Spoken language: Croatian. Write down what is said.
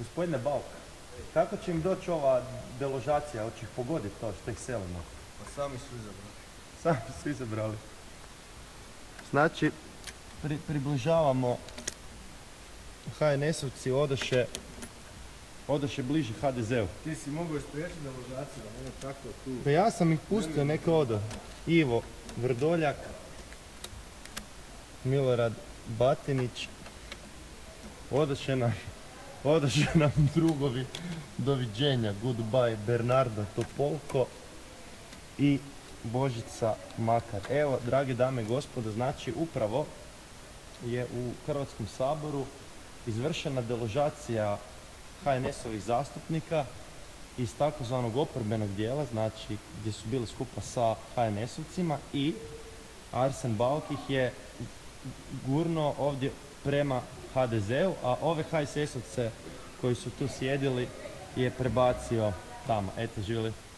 Gospodine Bauk, kako će im doći ova deložacija, hoće ih pogoditi to što ih selimo? Pa sami su izabrali. Sami su izabrali. Znači, približavamo, HNS-ovci odoše bliže HDZ-u. Ti si mogao ispriječiti deložaciju, a ne tako tu. Pa ja sam ih pustio, neka odo. Ivo Vrdoljak, Milorad Batinić, odoše nam drugovi, doviđenja, goodbye, Bernardo Topolko i Božica Makar. Evo, drage dame i gospodo, znači upravo je u Hrvatskom saboru izvršena deložacija HNS-ovih zastupnika iz takozvanog oporbenog dijela, znači gdje su bili skupa sa HNS-ovcima, i Arsen Bauk ih je gurno ovdje prema HDZ-u, a ove HSS-ovce koji su tu sjedili je prebacio tamo. Eto, živjeli.